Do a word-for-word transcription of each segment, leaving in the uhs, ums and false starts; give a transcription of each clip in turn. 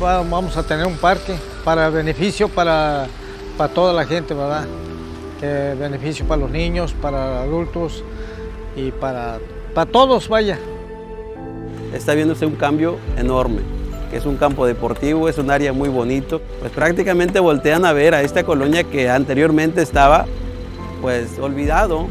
vamos a tener un parque para beneficio para, para toda la gente, ¿verdad? Que beneficio para los niños, para adultos y para, para todos, vaya. Está viéndose un cambio enorme, que es un campo deportivo, es un área muy bonito. Pues prácticamente voltean a ver a esta colonia que anteriormente estaba pues olvidado.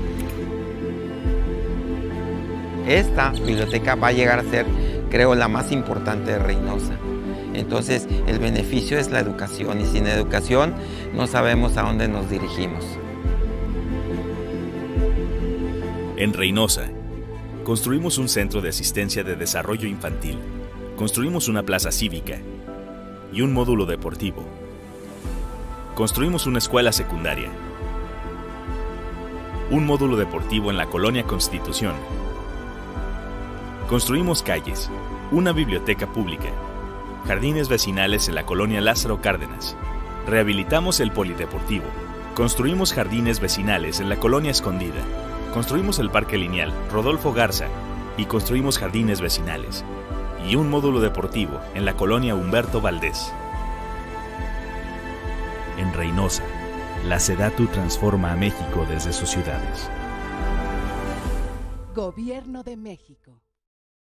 Esta biblioteca va a llegar a ser, creo, la más importante de Reynosa. Entonces, el beneficio es la educación, y sin educación no sabemos a dónde nos dirigimos. En Reynosa, construimos un centro de asistencia de desarrollo infantil, construimos una plaza cívica y un módulo deportivo. Construimos una escuela secundaria, un módulo deportivo en la colonia Constitución. Construimos calles, una biblioteca pública, jardines vecinales en la colonia Lázaro Cárdenas. Rehabilitamos el polideportivo. Construimos jardines vecinales en la colonia Escondida. Construimos el parque lineal Rodolfo Garza y construimos jardines vecinales y un módulo deportivo en la colonia Humberto Valdés. En Reynosa, la SEDATU transforma a México desde sus ciudades. Gobierno de México.